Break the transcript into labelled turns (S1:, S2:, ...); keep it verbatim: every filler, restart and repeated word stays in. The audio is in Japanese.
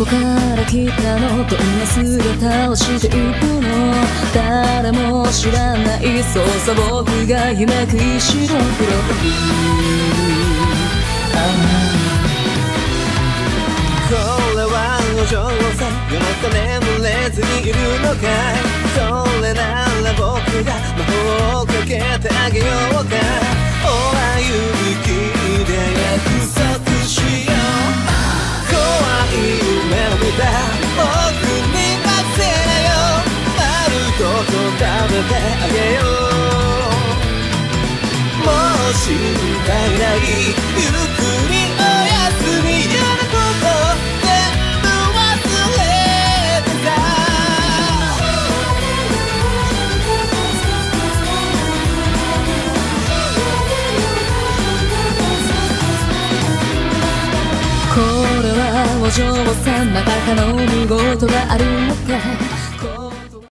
S1: こから来たの、どんな姿をしているの、誰も知らない、そうさ僕が夢くい白黒い
S2: これはお嬢さん、夜中眠れずにいるのかい。それなら僕が魔法をかけてあげようか。おら勇気で約束しよう。怖い夢を見た僕に任せなよ。丸ごと食べてあげよう。もう心配ない、ゆっくりおやすみ。嫌なこと全部忘れてた。
S1: これはお嬢さん、またかの見事があるのか。